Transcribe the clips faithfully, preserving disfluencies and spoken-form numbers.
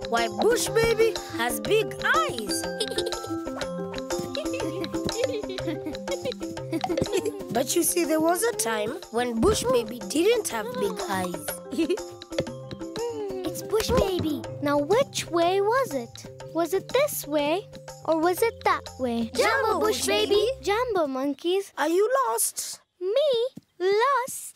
why Bush Baby has big eyes. But you see, there was a time when Bush Baby didn't have big eyes. It's Bush Baby. Now, which way was it? Was it this way or was it that way? Jumbo, Bush Baby. Jumbo monkeys. Are you lost? Me? Lost?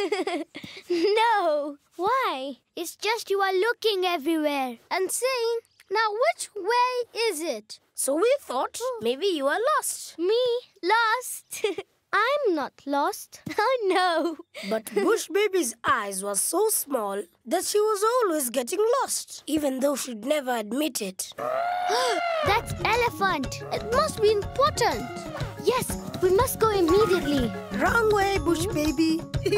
No. Why? It's just you are looking everywhere and saying, now which way is it? So we thought maybe you are lost. Me? Lost? I'm not lost. Oh, no. But Bush Baby's eyes were so small that she was always getting lost, even though she'd never admit it. That's elephant. It must be important. Yes, we must go immediately. Wrong way, Bush Baby.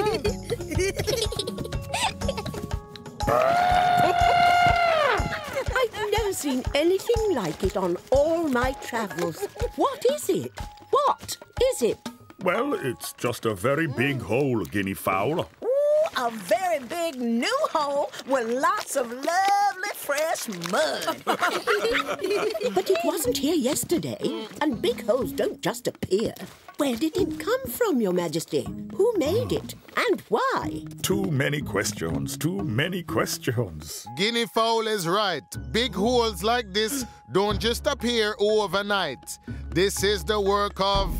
I've never seen anything like it on all my travels. What is it? What is it? Well, it's just a very big hole, guinea fowl. Ooh, a very big new hole with lots of lovely fresh mud. But it wasn't here yesterday, and big holes don't just appear. Where did it come from, Your Majesty? Who made it, and why? Too many questions, too many questions. Guinea fowl is right. Big holes like this don't just appear overnight. This is the work of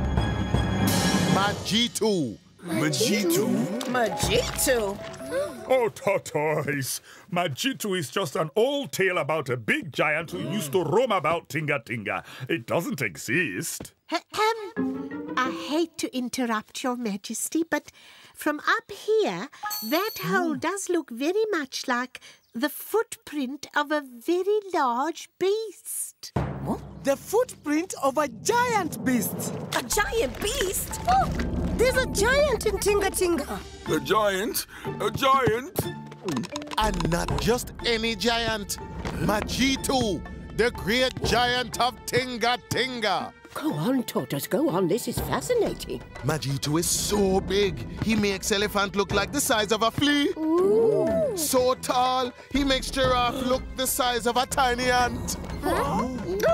Majitu. Majitu? Majitu? Oh, Tortoise. Majitu is just an old tale about a big giant who used to roam about Tinga Tinga. It doesn't exist. Um, I hate to interrupt, Your Majesty, but from up here, that hole does look very much like the footprint of a very large beast. What? The footprint of a giant beast. A giant beast? Look, there's a giant in Tinga Tinga. A giant? A giant? And not just any giant. Majitu, the great giant of Tinga Tinga. Go on, Tortoise, go on. This is fascinating. Majitu is so big, he makes elephant look like the size of a flea. Ooh. So tall, he makes giraffe look the size of a tiny ant. Huh?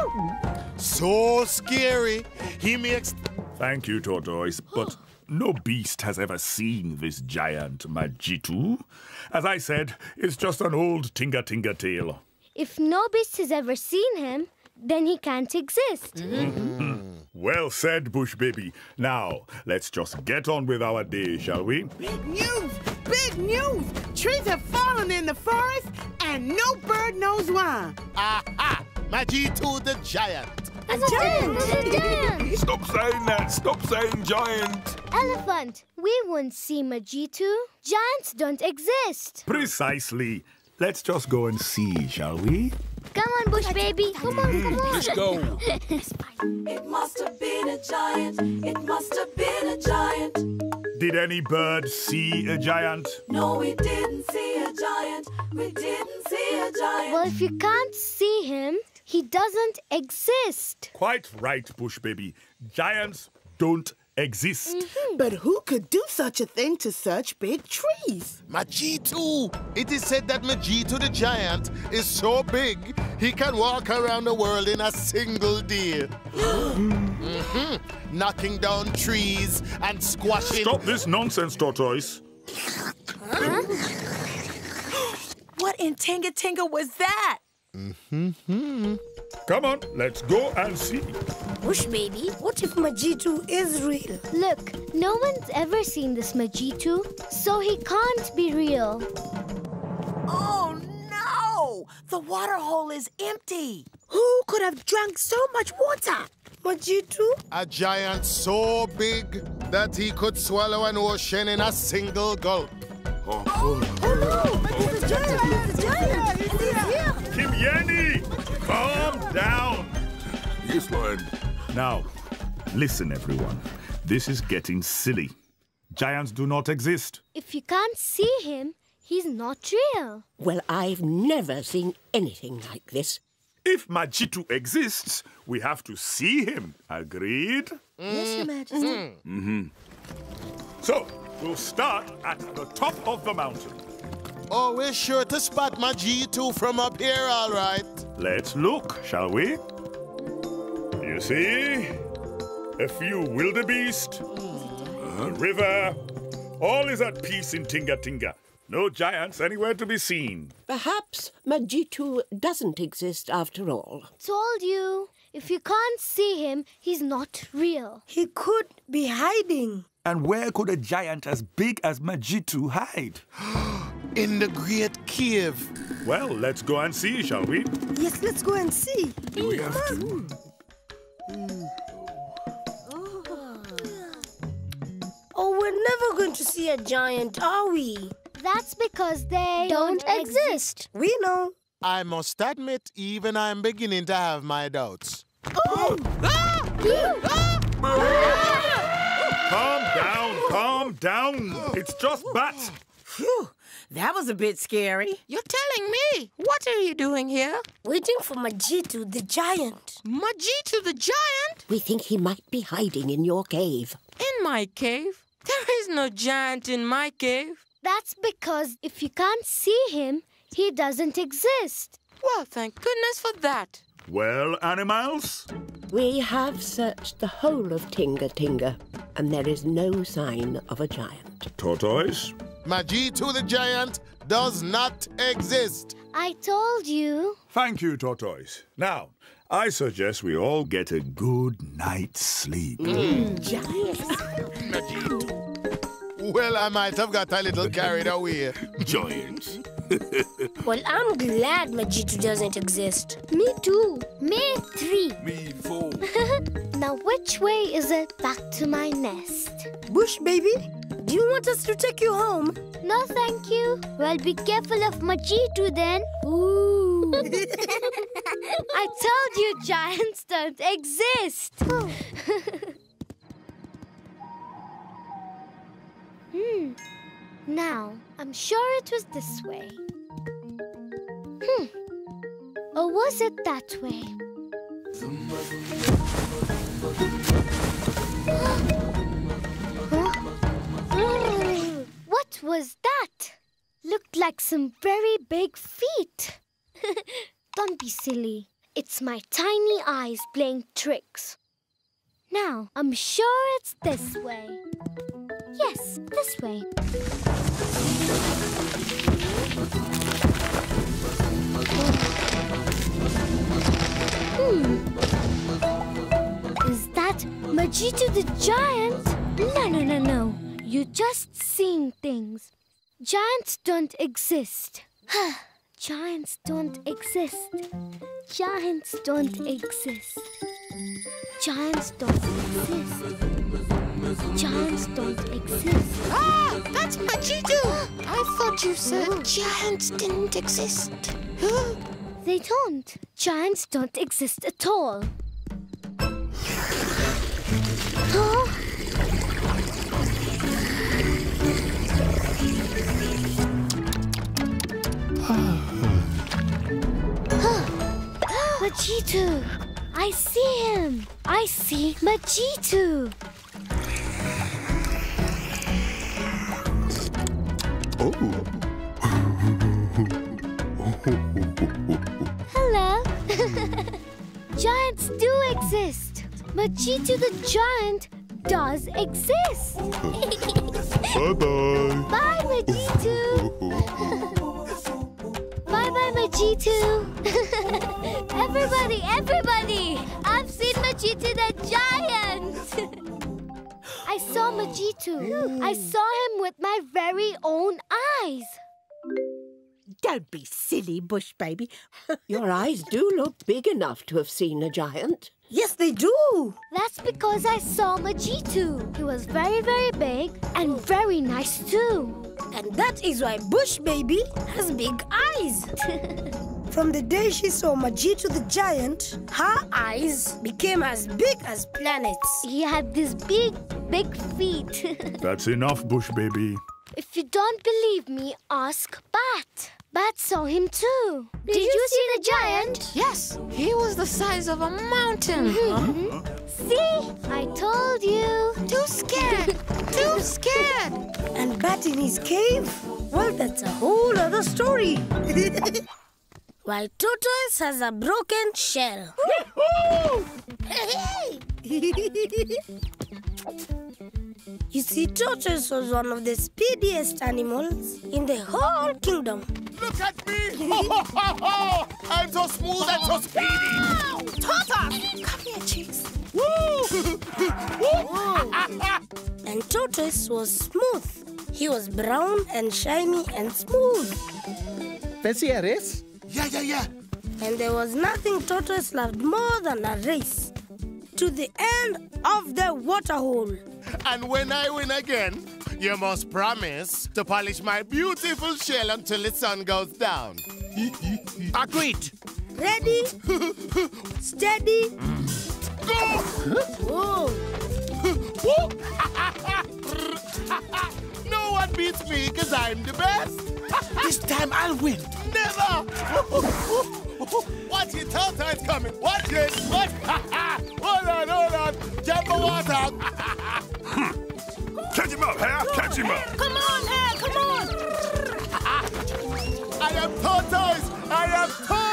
So scary, he makes... Thank you, Tortoise, but no beast has ever seen this giant Majitu. As I said, it's just an old Tinga Tinga tale. If no beast has ever seen him, then he can't exist. Mm-hmm. Well said, Bush Baby. Now, let's just get on with our day, shall we? Big news! Big news! Trees have fallen in the forest, and no bird knows why. Aha! Majitu the giant. It's a giant! It's a giant! Stop saying that! Stop saying giant! Elephant, we won't see Majitu. Giants don't exist. Precisely. Let's just go and see, shall we? Come on, Bush Baby. Come on, come on. Let's go. It must have been a giant. It must have been a giant. Did any bird see a giant? No, we didn't see a giant. We didn't see a giant. Well, if you can't see him, he doesn't exist. Quite right, Bush Baby. Giants don't exist. Mm-hmm. But who could do such a thing to such big trees? Majitu! It is said that Majitu the giant is so big, he can walk around the world in a single day. Mm-hmm. Knocking down trees and squashing... Stop this nonsense, Tortoise. Huh? What in Tinga Tinga was that? Mm-hmm. Come on, let's go and see. Bush Baby, what if Majitu is real? Look, no one's ever seen this Majitu, so he can't be real. Oh, no! The water hole is empty. Who could have drunk so much water? Majitu? A giant so big that he could swallow an ocean in a single gulp. Oh, oh, oh no! It's a giant! It's a giant! It's here! Kimyeni, calm down. Yes, Lord. Now, listen, everyone. This is getting silly. Giants do not exist. If you can't see him, he's not real. Well, I've never seen anything like this. If Majitu exists, we have to see him. Agreed? Yes, Your Majesty. Mm-hmm. So, we'll start at the top of the mountain. Oh, we're sure to spot Majitu from up here, all right. Let's look, shall we? You see? A few wildebeest, a river. All is at peace in Tinga Tinga. No giants anywhere to be seen. Perhaps Majitu doesn't exist after all. Told you. If you can't see him, he's not real. He could be hiding. And where could a giant as big as Majitu hide? In the great cave. Well, let's go and see, shall we? Yes, let's go and see. We have to. Oh, we're never going to see a giant, are we? That's because they don't, don't exist. We know. I must admit, even I'm beginning to have my doubts. Oh! Calm down, calm down. It's just bats. Phew, that was a bit scary. You're telling me? What are you doing here? Waiting for Majitu, the giant. Majitu the giant? We think he might be hiding in your cave. In my cave? There is no giant in my cave. That's because if you can't see him, he doesn't exist. Well, thank goodness for that. Well, animals? We have searched the whole of Tinga Tinga, and there is no sign of a giant. Tortoise? Majitu the giant does not exist. I told you. Thank you, Tortoise. Now, I suggest we all get a good night's sleep. Well, I might have got a little carried away. Giants. Well, I'm glad Majitu doesn't exist. Me too. Me three. Me four. Now, which way is it back to my nest? Bush baby, do you want us to take you home? No, thank you. Well, be careful of Majitu then. Ooh. I told you giants don't exist. Hmm. Now, I'm sure it was this way. Hmm. Or was it that way? Huh? What was that? Looked like some very big feet. Don't be silly. It's my tiny eyes playing tricks. Now, I'm sure it's this way. Yes, this way. Hmm. Is that Majitu the giant? No, no, no, no. You're just seeing things. Giants don't exist. Giants don't exist. Giants don't exist. Giants don't exist. Giants don't exist. Ah, that's Majitu. I thought you said giants didn't exist. They don't. Giants don't exist at all. Huh? Majitu! I see him! I see Majitu! Oh. Hello! Giants do exist! Majitu the giant does exist! Bye-bye! Bye, Majitu! Bye-bye, Majitu! Everybody, everybody! I've seen Majitu the giant! I saw Majitu. I saw him with my very own eyes. Don't be silly, Bush baby. Your eyes do look big enough to have seen a giant. Yes, they do. That's because I saw Majitu. He was very, very big and very nice too. And that is why Bush baby has big eyes. From the day she saw Majitu the giant, her eyes became as big as planets. He had these big, big feet. That's enough, Bush baby. If you don't believe me, ask Bat. Bat saw him too. Did, Did you, you see the giant? Yes, he was the size of a mountain. Huh? See? I told you. Too scared. Too scared. And Bat in his cave? Well, that's a whole other story. While Tortoise has a broken shell. Hey! You see, Tortoise was one of the speediest animals in the whole kingdom. Look at me! I'm so smooth and so speedy! Tortoise! Come here, Cheeks. And Tortoise was smooth. He was brown and shiny and smooth. Fancy a race? Yeah, yeah, yeah. And there was nothing Tortoise loved more than a race. To the end of the waterhole. And when I win again, you must promise to polish my beautiful shell until the sun goes down. Agreed. Ready? Steady? Go! Whoa! No one beats me because I'm the best. This time I'll win. Never! Watch it, Tortoise coming. Watch it. Watch. Hold on, hold on. Jump the water. Catch him up, Hare. Catch him up. Come on, Hare. Come on. I am Tortoise. I am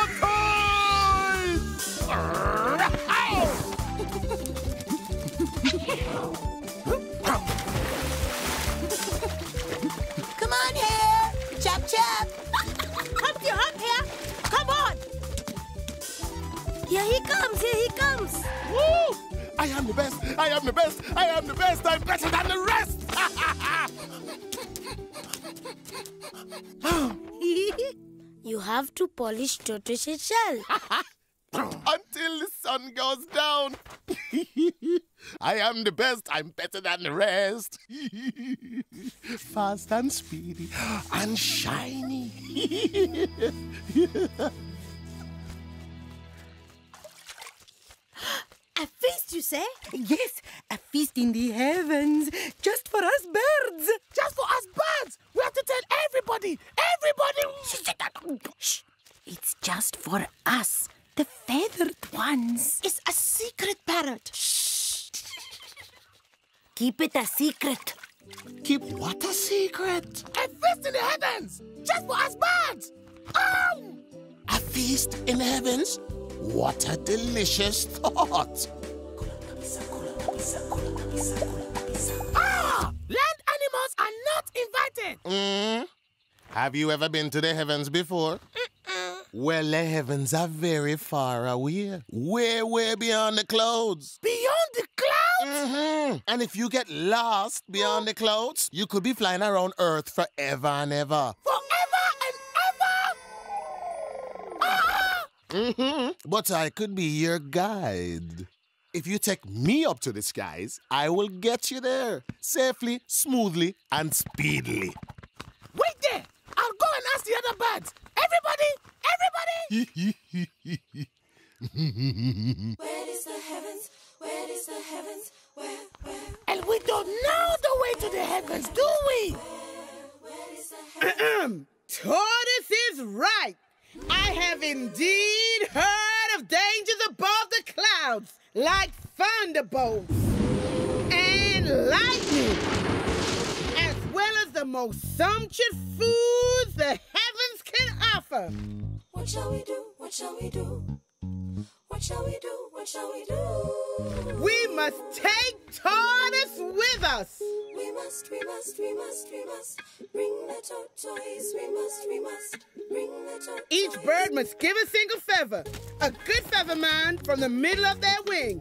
Come on, Hare. Chop, chop. Up you up, Hare. Come on. Here he comes. Here he comes. Woo! I am the best. I am the best. I am the best. I'm better than the rest. You have to polish Tortoise's shell. Until the sun goes down. I am the best. I'm better than the rest. Fast and speedy and shiny. A feast, you say? Yes, a feast in the heavens, just for us birds. Just for us birds? We have to tell everybody. Everybody. Shh. It's just for us, the feathered ones. It's a secret, parrot. Shh. Keep it a secret. Keep what a secret? A feast in the heavens, just for us birds. Oh! A feast in the heavens? What a delicious thought! Ah! Land animals are not invited! Mm. Have you ever been to the heavens before? Mm-mm. Well, the heavens are very far away. Way, way beyond the clouds. Beyond the clouds? Mm-hmm. And if you get lost beyond the clouds, you could be flying around Earth forever and ever. Forever and ever? Ah! Mm-hmm. But I could be your guide. If you take me up to the skies, I will get you there safely, smoothly, and speedily. Wait there! I'll go and ask the other birds. Everybody! Everybody! Where is the heavens? Where is the heavens? Where, where? And we don't know the way to the heavens, do we? Where, where is the heavens? Tortoise is right. I have indeed heard of dangers above the clouds, like thunderbolts and lightning, as well as the most sumptuous foods the heavens can offer. What shall we do? What shall we do? What shall we do? What shall we do? We must take Tortoise with us. We must, we must, we must, we must bring the tortoise. We must, we must bring the tortoise. Each bird must give a single feather, a good feather man from the middle of their wing.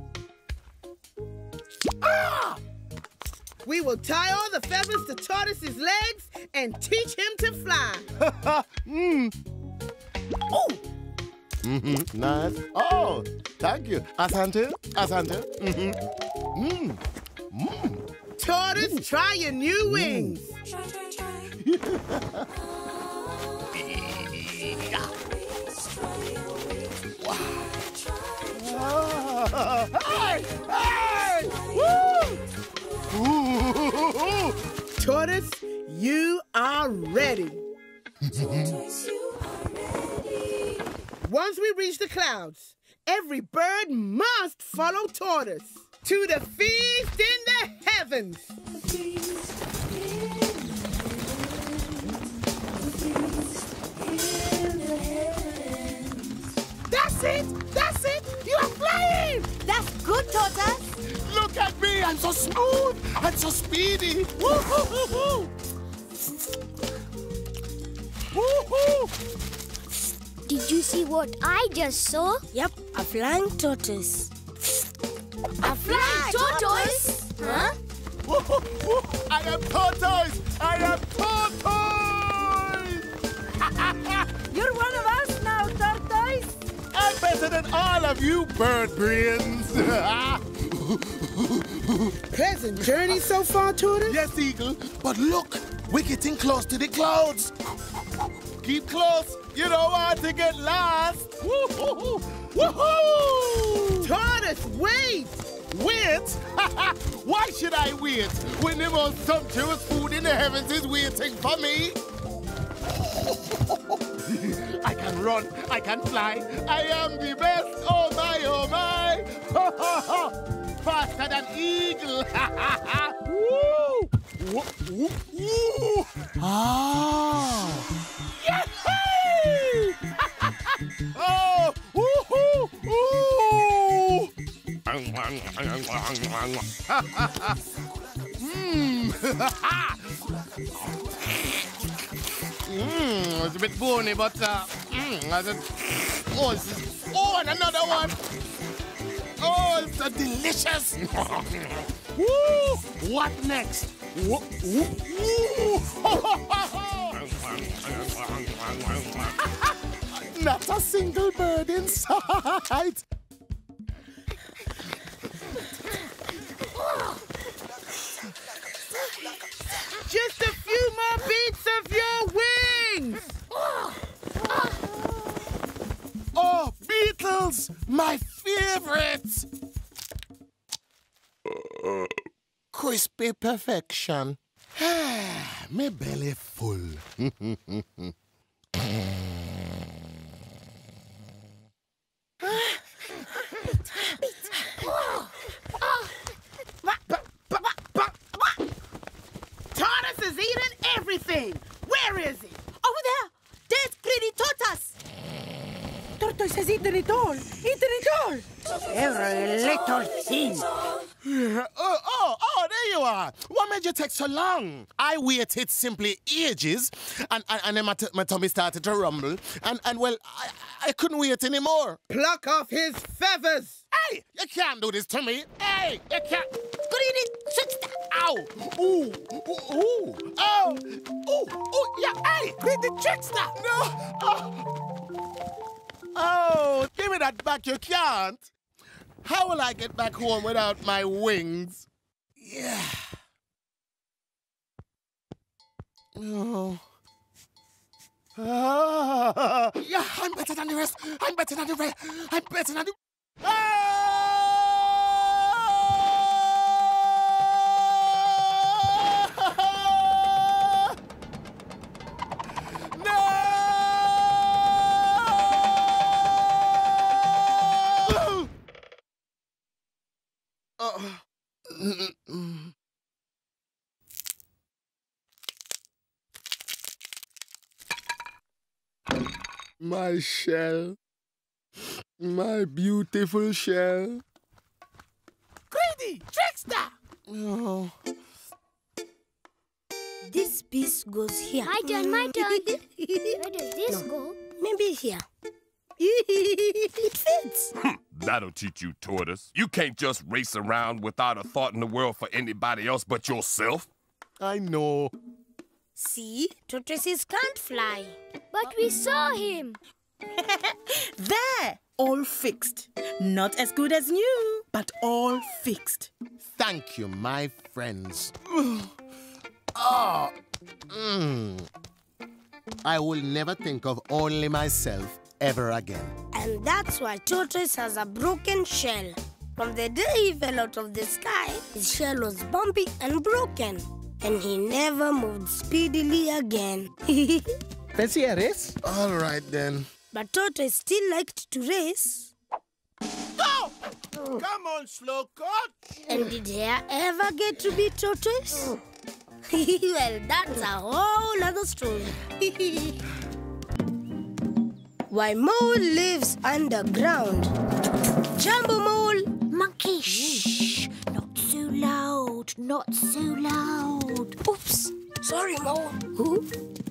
Ah! We will tie all the feathers to Tortoise's legs and teach him to fly. mm. Oh! Mm-hmm. Nice. Oh, thank you. Asante, asante. Mm-hmm. Mm. Mm. Tortoise, mm. try your new wings. Try, try, try. Wow. Hey! Hey! Woo! Ooh. Tortoise, you are ready. Tortoise, you Once we reach the clouds, every bird must follow Tortoise to the feast in the heavens. That's it! That's it! You are flying! That's good, Tortoise. Look at me! I'm so smooth and so speedy. Woo-hoo-hoo-hoo! Woo-hoo! Did you see what I just saw? Yep, a flying tortoise. A flying tortoise? Huh? Woo-hoo-hoo! I am Tortoise! I am Tortoise! You're one of us now, Tortoise. I'm better than all of you bird brains. Pleasant journey so far, Tortoise? Yes, Eagle. But look, we're getting close to the clouds. Keep close. You don't want to get lost. Woo-hoo-hoo! Woohoo! Tortoise, wait! Wait? Why should I wait when the most sumptuous food in the heavens is waiting for me? I can run, I can fly, I am the best, oh my, oh my! Faster than eagle! Woo! Woo, woo, woo. Ah! Yahoo! Oh! Woohoo! Ooh! Mmm! Mmm, it's a bit bony, but uh, mm, I just, oh, it's, oh, and another one. Oh, it's so delicious. Woo! What next? Woo, woo, woo. Not a single bird in sight. Just a few more beats of your wings! Oh, beetles! My favorites! Crispy perfection. My belly full. Tortoise is eating everything! Where is he? Over there! There's Greedy Tortoise! Tortoise has eaten it all! Eaten it all! Every little thing! Oh, oh, oh, there you are. What made you take so long? I waited simply ages, and, and, and then my, t my tummy started to rumble, and, and well, I, I couldn't wait anymore. Pluck off his feathers! Hey, you can't do this to me. Hey, you can't. Greedy trickster! Ow! Ooh, ooh, ooh, oh, ooh, ooh, yeah, hey, Greedy trickster! No! Oh. oh, give me that back, you can't. How will I get back home without my wings? Yeah. Oh. Ah. Yeah, I'm better than the rest. I'm better than the rest. I'm better than the... Ah! My shell. My beautiful shell. Greedy trickster! Oh. This piece goes here. My turn, my turn. Where does this No. go? Maybe here. It fits. That'll teach you, Tortoise. You can't just race around without a thought in the world for anybody else but yourself. I know. See, tortoises can't fly. But we saw him. There! All fixed. Not as good as new, but all fixed. Thank you, my friends. Oh. Mm. I will never think of only myself ever again. And that's why Tortoise has a broken shell. From the day he fell out of the sky, his shell was bumpy and broken. And he never moved speedily again. Fancy a race? All right, then. But Tortoise still liked to race. Go! Come on, Slowcoat. And did Hare ever get to beat Tortoise? Well, that's a whole other story. Why Mole lives underground. Jumbo Mole! Monkey, shh! Not so loud, not so loud. Oops, sorry, Mole. Who?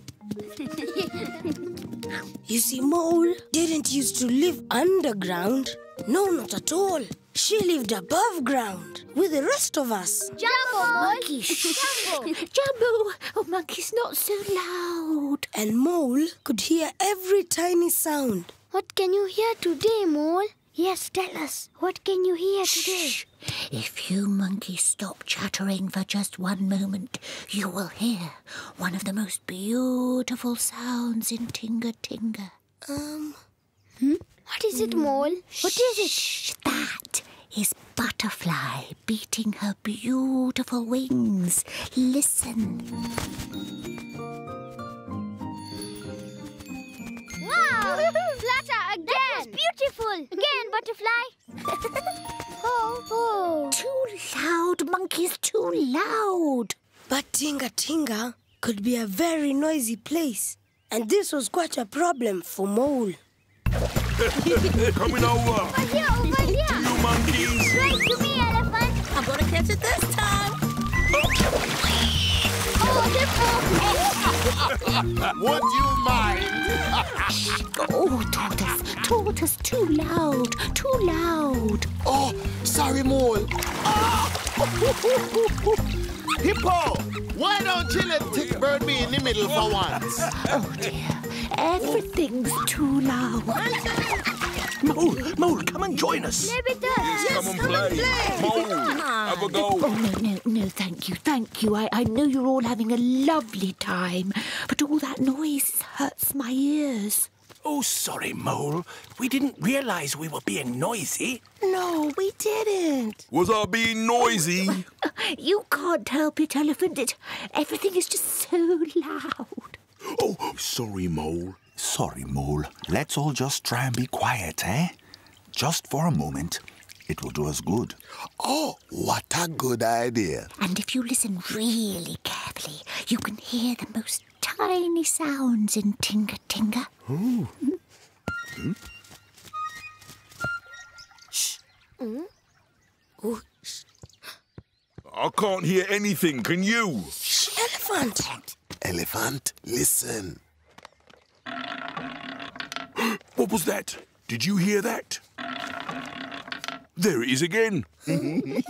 You see, Mole didn't used to live underground. No, not at all. She lived above ground with the rest of us. Jumbo, Monkey, shh! Jumbo! Jumbo! Oh, Monkey's not so loud. And Mole could hear every tiny sound. What can you hear today, Mole? Yes, tell us. What can you hear today? Shh. If you monkeys stop chattering for just one moment, you will hear one of the most beautiful sounds in Tinga Tinga. Um, hmm? What is it, Mole? What is it? Shh, that is Butterfly beating her beautiful wings. Listen. Wow! Flutter again! That was beautiful! Again, Butterfly! oh, oh! Too loud, monkeys, too loud! But Tinga Tinga could be a very noisy place. And this was quite a problem for Mole. Coming over! Over here, over here! You monkeys! Right to me, Elephant! I'm gonna catch it this time. Oh, Hippo! Would you mind? Oh, Tortoise, Tortoise, too loud, too loud. Oh, sorry, Mole. Ah! Hippo, why don't you let Tick Bird be in the middle for once? Oh, dear, everything's too loud. Mole, Mole, come and join us. Maybe does. Yes, Come and play. Mole, have a go. Oh, no, no, no, thank you, thank you. I, I know you're all having a lovely time, but all that noise hurts my ears. Oh, sorry, Mole. We didn't realize we were being noisy. No, we didn't. Was I being noisy? You can't help it, Elephant. It, everything is just so loud. Oh, sorry, Mole. Sorry, Mole. Let's all just try and be quiet, eh? Just for a moment. It will do us good. Oh, what a good idea. And if you listen really carefully, you can hear the most tiny sounds in Tinga Tinga. Oh. Hmm? Shh. Mm? Oh, shh. I can't hear anything, can you? Shh, Elephant. Elephant, listen. What was that? Did you hear that? There it is again. There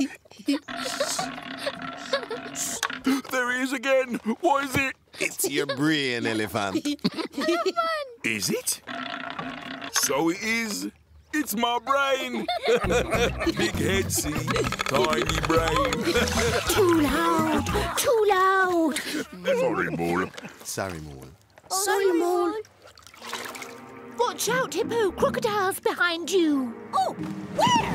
it is again. What is it? It's your brain, Elephant. Is it? So it is. It's my brain. Big head, see? Tiny brain. Too loud, too loud. Sorry, Mole. Sorry, Mole. Oh, Sorry, Mole. Watch out, Hippo. Crocodile's behind you. Oh, where?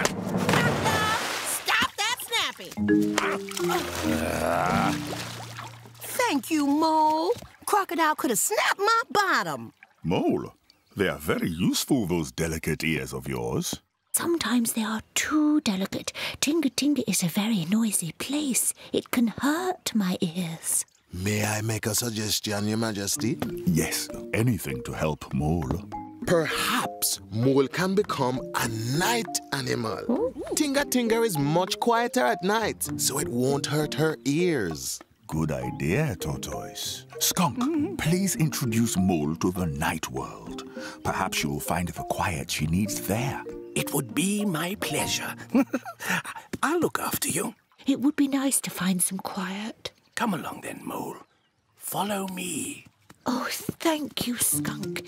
Stop that snapping. Uh. Thank you, Mole. Crocodile could have snapped my bottom. Mole, they are very useful, those delicate ears of yours. Sometimes they are too delicate. Tinga Tinga is a very noisy place. It can hurt my ears. May I make a suggestion, Your Majesty? Yes, anything to help Mole. Perhaps Mole can become a night animal. Oh. Tinga Tinga is much quieter at night, so it won't hurt her ears. Good idea, Tortoise. Skunk, mm-hmm. please introduce Mole to the night world. Perhaps she will find the quiet she needs there. It would be my pleasure. I'll look after you. It would be nice to find some quiet. Come along then, Mole. Follow me. Oh, thank you, Skunk.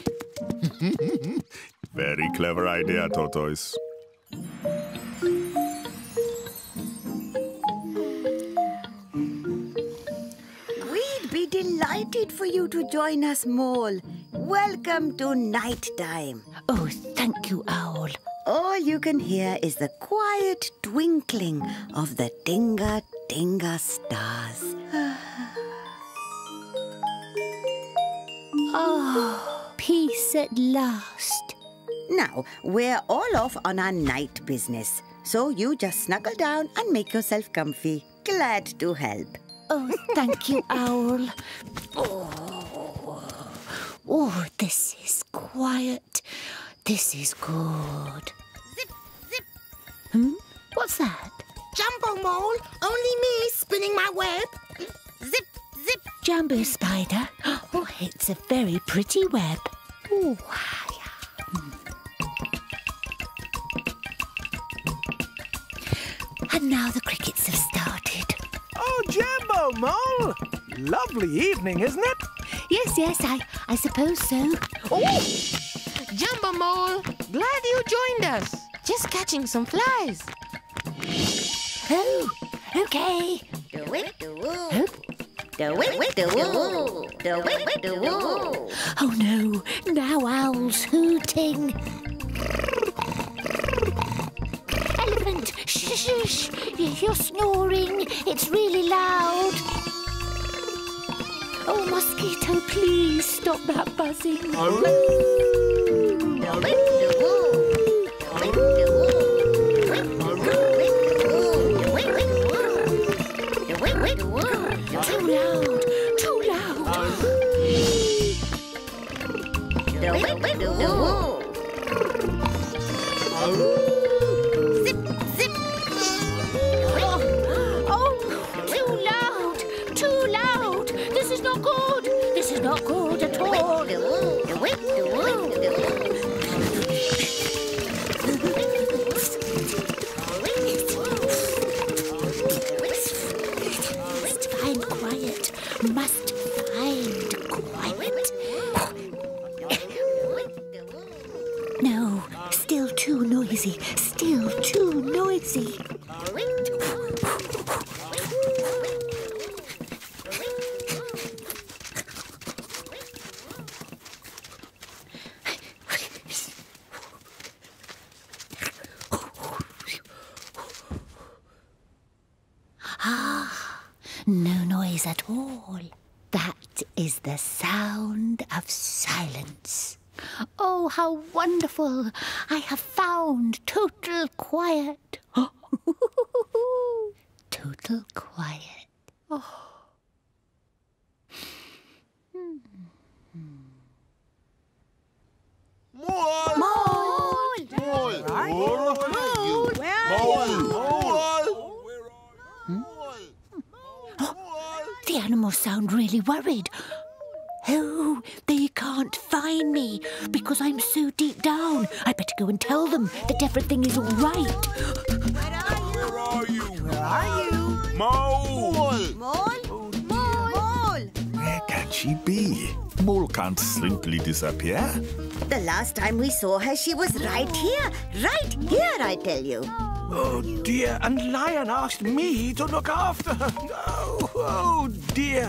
Very clever idea, Tortoise. We'd be delighted for you to join us, Mole. Welcome to night time. Oh, thank you, Owl. All you can hear is the quiet twinkling of the Tinga Tinga stars. Oh, peace at last. Now, we're all off on our night business, so you just snuggle down and make yourself comfy. Glad to help. Oh, thank you, Owl. Oh, oh, this is quiet. This is good. Zip, zip. Hmm? What's that? Jumbo Mole, only me spinning my web. Zip, zip. Jumbo Spider. Oh, it's a very pretty web. Oh, and now the crickets have started. Oh, Jumbo Mole! Lovely evening, isn't it? Yes, yes, I, I suppose so. Oh! Jumbo Mole, glad you joined us. Just catching some flies. Oh, okay. Do it, do it. Do it, do it. Do it, do it. Oh no, now Owl's hooting. Elephant, shh, shh, shh. You're snoring. It's really loud. Oh, Mosquito, please stop that buzzing. Do it, do it. Do it, do Too loud, too loud. Do it, do it. Zip, zip. Oh, too loud, too loud. This is not good. This is not good at all. Do it, do it, do it. Must find quiet. Must find quiet. No, still too noisy. Still too noisy. Ah, no noise at all. That is the sound of silence. Oh, how wonderful! I have found total quiet. Total quiet. Oh. Mole! Mole! Mole! Where are you? Mole! Where are you? Mole! The animals sound really worried. Oh, they can't find me because I'm so deep down. I better go and tell them that everything is all right. Where are you? Where are you? Mole! Mole! Mole? Mole? Where can she be? Mole can't simply disappear. The last time we saw her, she was right here. Right here, I tell you. Oh, dear, and Lion asked me to look after her. Oh, oh dear.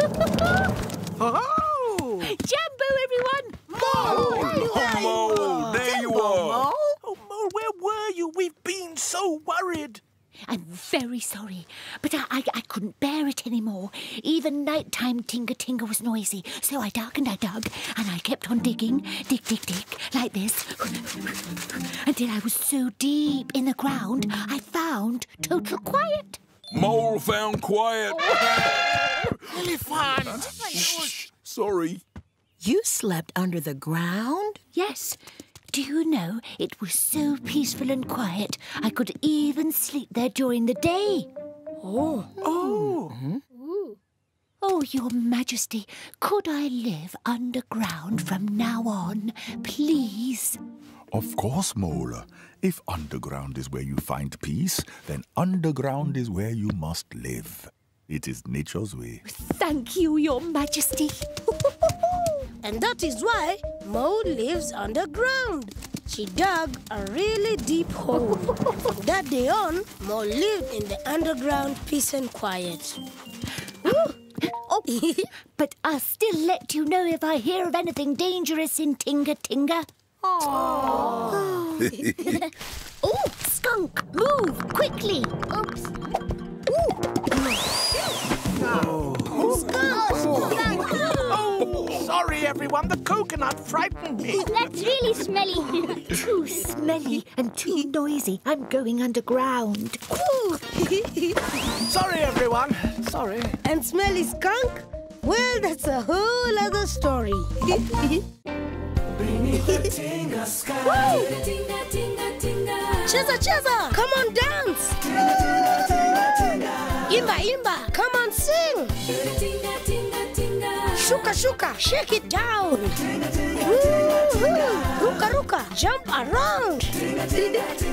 Oh! Jumbo, everyone! Mole! Oh, Mole, there you are. Oh, Mole, where were you? We've been so worried. I'm very sorry, but I, I, I couldn't bear it anymore. Even nighttime Tinga Tinga was noisy, so I dug and I dug, and I kept on digging, dig, dig, dig, like this, until I was so deep in the ground, I found total quiet. Mole found quiet. Elephant! Shh, sorry. You slept under the ground? Yes. Do you know, it was so peaceful and quiet, I could even sleep there during the day. Oh. Oh. Mm-hmm. Oh, Your Majesty, could I live underground from now on, please? Of course, Mole. If underground is where you find peace, then underground is where you must live. It is nature's way. Thank you, Your Majesty. And that is why Mole lives underground. She dug a really deep hole. From that day on, Mole lived in the underground peace and quiet. Oh, but I'll still let you know if I hear of anything dangerous in Tinga Tinga. Oh, skunk, move quickly. Oops. Oh. Skunk! Oh, sorry, everyone. The coconut frightened me. That's really smelly. Too smelly and too noisy. I'm going underground. Sorry, everyone. Sorry. And smelly skunk? Well, that's a whole other story. Tinga sky. Tinga tinga tinga. Cheza, cheza, come on, dance. Imba, imba, come on, sing. Tinga tinga tinga. Shuka, shuka, shake it down. Woo, woo. Ruka, ruka, jump around.